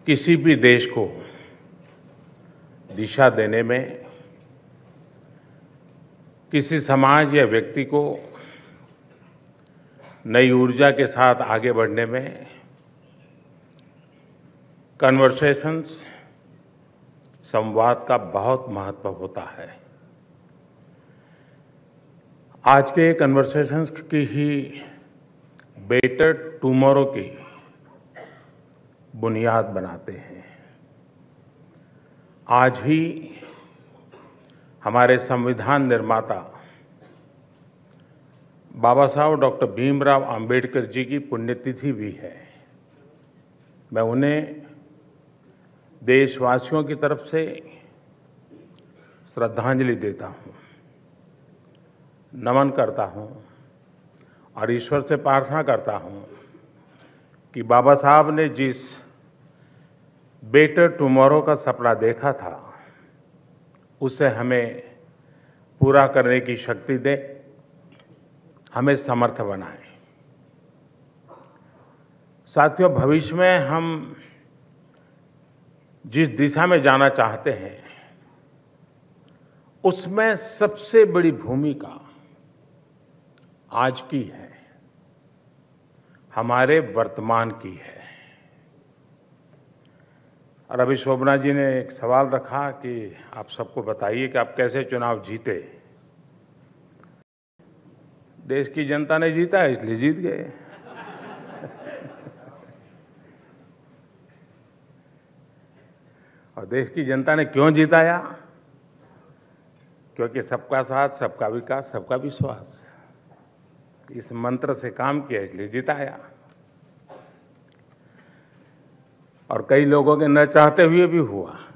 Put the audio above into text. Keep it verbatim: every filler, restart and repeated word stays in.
किसी भी देश को दिशा देने में, किसी समाज या व्यक्ति को नई ऊर्जा के साथ आगे बढ़ने में कन्वर्सेशंस, संवाद का बहुत महत्व होता है। आज के कन्वर्सेशंस की ही बेटर टुमारो की बुनियाद बनाते हैं। आज ही हमारे संविधान निर्माता बाबा साहब डॉक्टर भीमराव अंबेडकर जी की पुण्यतिथि भी है। मैं उन्हें देशवासियों की तरफ से श्रद्धांजलि देता हूं, नमन करता हूं और ईश्वर से प्रार्थना करता हूं कि बाबा साहब ने जिस बेटर टुमारो का सपना देखा था, उसे हमें पूरा करने की शक्ति दे, हमें समर्थ बनाए। साथियों, भविष्य में हम जिस दिशा में जाना चाहते हैं, उसमें सबसे बड़ी भूमिका आज की है, हमारे वर्तमान की है। और अभी शोभना जी ने एक सवाल रखा कि आप सबको बताइए कि आप कैसे चुनाव जीते। देश की जनता ने जीता है, इसलिए जीत गए। और देश की जनता ने क्यों जिताया? क्योंकि सबका साथ, सबका विकास, सबका विश्वास, इस मंत्र से काम किया, इसलिए जिताया। और कई लोगों के न चाहते हुए भी हुआ।